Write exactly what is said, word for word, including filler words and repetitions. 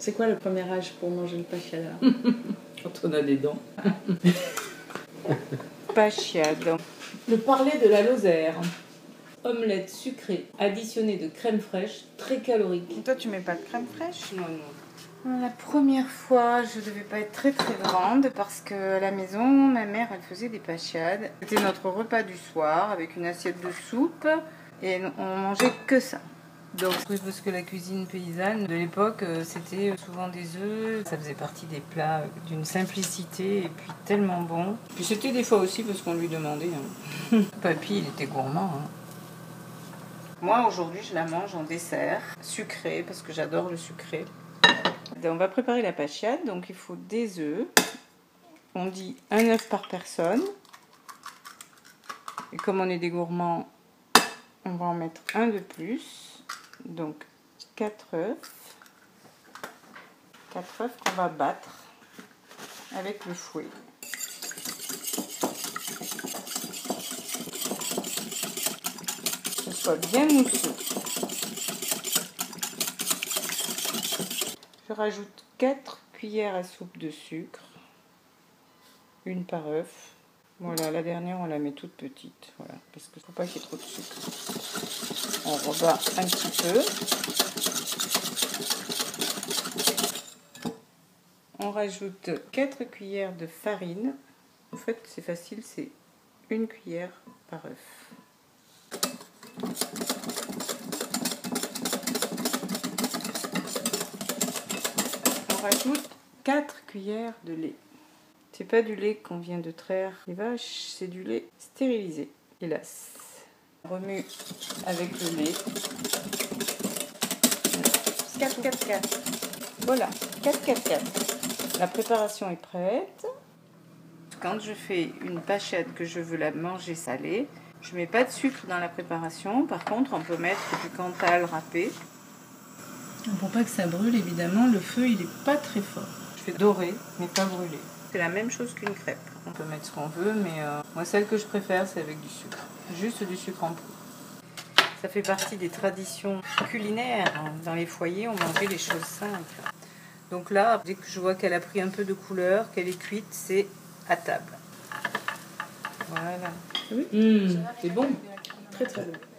C'est quoi le premier âge pour manger le pachiada? Quand on a des dents. Pachiada. Le parler de la Lozère. Omelette sucrée additionnée de crème fraîche, très calorique. Et toi, tu mets pas de crème fraîche? Non, non. La première fois, je devais pas être très très grande parce que à la maison, ma mère, elle faisait des pachiades. C'était notre repas du soir avec une assiette de soupe et on mangeait que ça. Donc, parce que la cuisine paysanne de l'époque, c'était souvent des œufs. Ça faisait partie des plats d'une simplicité et puis tellement bon. Puis c'était des fois aussi parce qu'on lui demandait. Hein. Papy, il était gourmand. Hein. Moi, aujourd'hui, je la mange en dessert, sucré, parce que j'adore le sucré. On va préparer la pachiade, donc il faut des œufs. On dit un œuf par personne. Et comme on est des gourmands, on va en mettre un de plus. Donc quatre œufs. quatre œufs qu'on va battre avec le fouet. Que ce soit bien mousseux. Je rajoute quatre cuillères à soupe de sucre, une par œuf. Voilà, la dernière on la met toute petite, voilà, parce qu'il ne faut pas qu'il y ait trop de sucre. On rebat un petit peu. On rajoute quatre cuillères de farine. En fait, c'est facile, c'est une cuillère par œuf. On rajoute quatre cuillères de lait. C'est pas du lait qu'on vient de traire les vaches, c'est du lait stérilisé, hélas. On remue avec le lait. quatre, quatre, quatre. Voilà, quatre, quatre, quatre. La préparation est prête. Quand je fais une pachette que je veux la manger salée, je mets pas de sucre dans la préparation. Par contre, on peut mettre du Cantal râpé. Pour pas que ça brûle, évidemment, le feu il est pas très fort. Je fais dorer, mais pas brûler. C'est la même chose qu'une crêpe. On peut mettre ce qu'on veut, mais euh, moi celle que je préfère c'est avec du sucre. Juste du sucre en poudre. Ça fait partie des traditions culinaires. Dans les foyers, on mangeait les choses simples. Donc là, dès que je vois qu'elle a pris un peu de couleur, qu'elle est cuite, c'est à table. Voilà. Oui. Mmh, c'est bon. Très très bon.